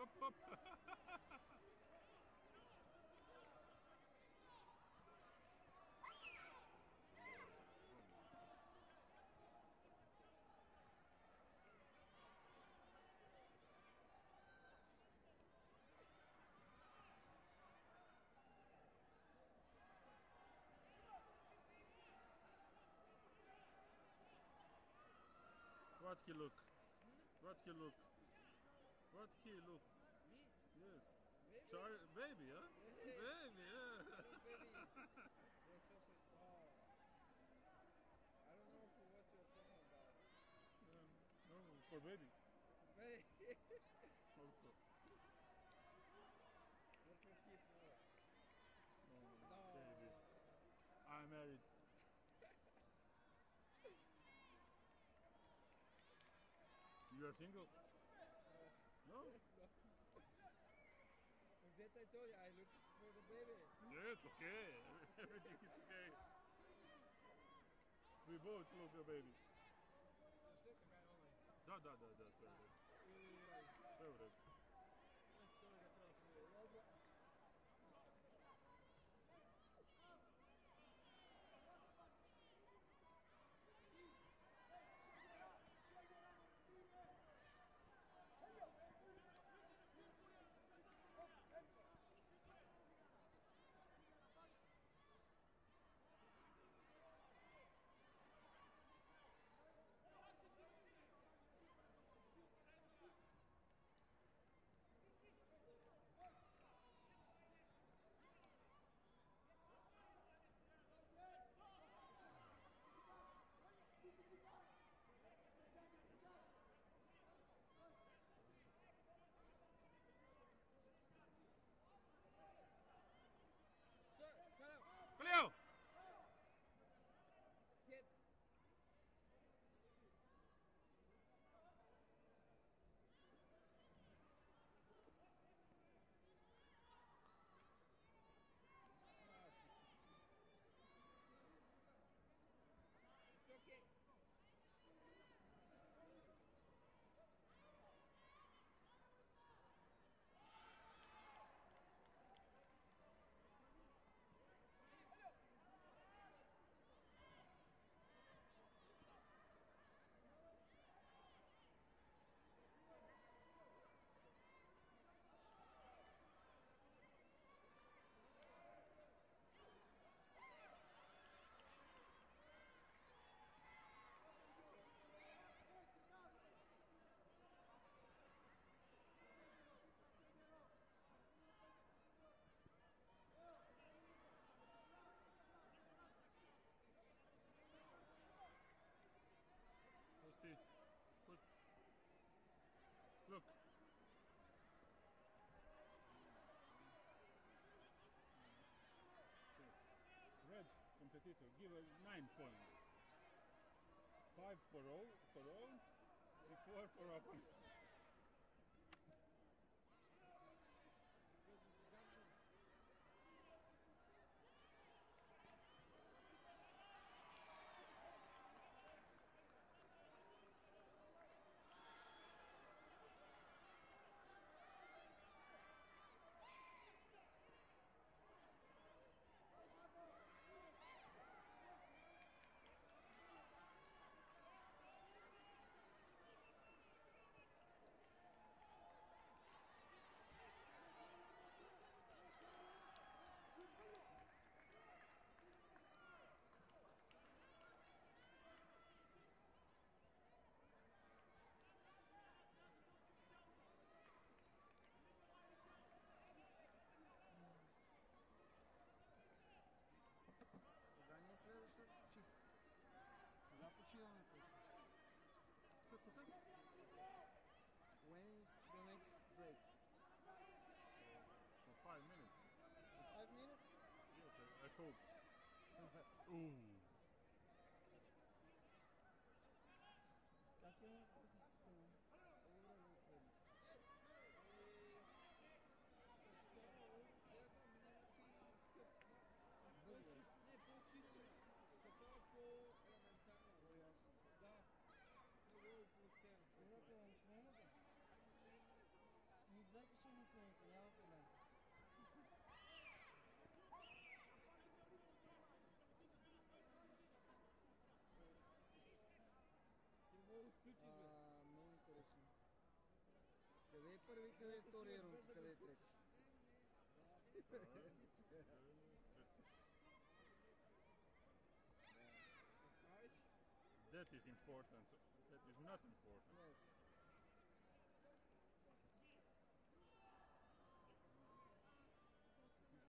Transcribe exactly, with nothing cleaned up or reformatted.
hop, hop. What he look? What he look? What he look? Me? Yes. Baby? Child, baby, huh? Baby. Baby, yeah. Little babies. They're so sweet. Oh. I don't know for what you're talking about. Um, no, for baby Baby. also. What for his mother? Oh, No. baby. I'm married. You are single? No? No. That I told you, I look for the baby. Yeah, it's okay. Everything is okay. We both look a baby. Что какая новая? Да, да, да, да, все вроде. Все вроде. Что я трогаю? Cleo! Hit. It's okay. Пусти. Пусть. Look. Red competitor, give a nine points. Five for all, for all, and four for opponent. Because it's dungeons. Куда не следующая почивка? Куда почиваме после? Что тут? When is the next break? For five minutes. In five minutes? Yeah, okay, I hope. Ooh. Как е този система? По-добре да отведи. По-чисто, не, по-чисто. Като цяло по-елементарно. По-ясно. Да. Много упростено. Приятел, смената. Ни двете е първи, къде е втори е Ронко, къде е трети. Се справиш? That is important. That is not important. Yes.